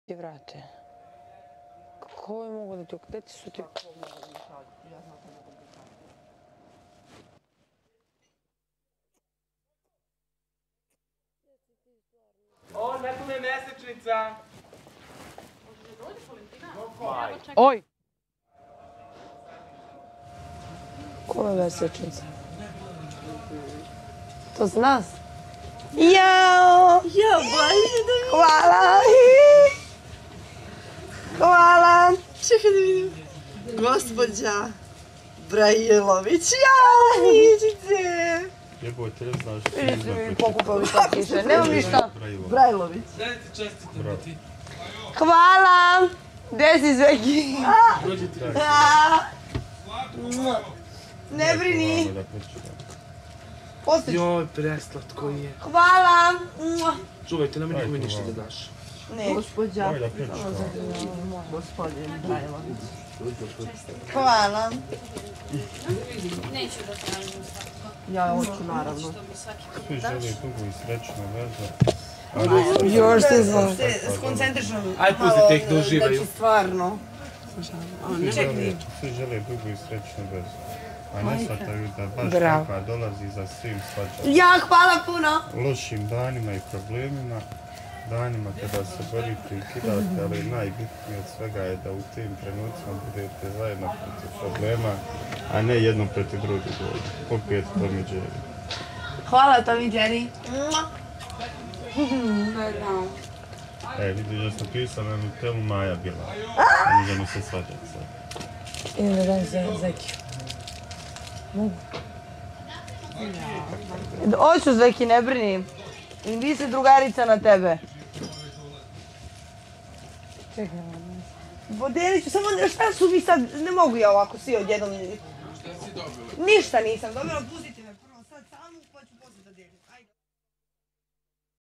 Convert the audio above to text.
ti vrate. Kako ovi mogu da ti... Gde ti su ti... O, nekome je mesečnica! Oj! Ko je mesečnica? To za nas? Jao! Ja, baš da vidim. Hvala! Hvala! Čekaj da vidim. Gospođa Brajilović. Jao, Ničice! Jebote, ne znaš što Vidite mi pokupali pakiše, nemam ništa. Brajlović. Dajte čestitamo ti. Hvala! Gde si Zveki? Ne brini! Postić. Joj, preslatko je. Hvala! Čuvajte, nema nikome ništa da daš. Ne. Gospođa. Oj, da pričam. Gospodin Brajlović. Hvala. Neću da tražim slatko. Ja hoću, naravno. Što mi svaki put Svi daš. žele dugo i srećnu vezu. Još se zna. Skoncentrišno. Aj, pustite ih da uživaju. Znači, stvarno. Svi žele dugo i srećnu vezu. A ne shvataju da baš Bravo. takva dolazi za svim svađama. Ja, hvala puno! Lošim danima i problemima, danima kada se borite i kidate, ali najbitnije od svega je da u tim trenucima budete zajedno protiv problema, a ne jedno protiv drugog. Opet Tom i Jerry. Hvala Tom i Jerry. Vidiš da sam pisao na Nutellu Maja bila. Ne možemo se svađati sad. Idem da dam za Zeki. Mogu? Hoću Zeki, ne brini. I vi se drugarica na tebe. Čekaj, podelit ću, samo šta su vi sad, ne mogu ja ovako svi odjednom. Šta si dobila? Ništa nisam dobila, pustite me prvo sad samu pa ću poslije da delim. Ajde.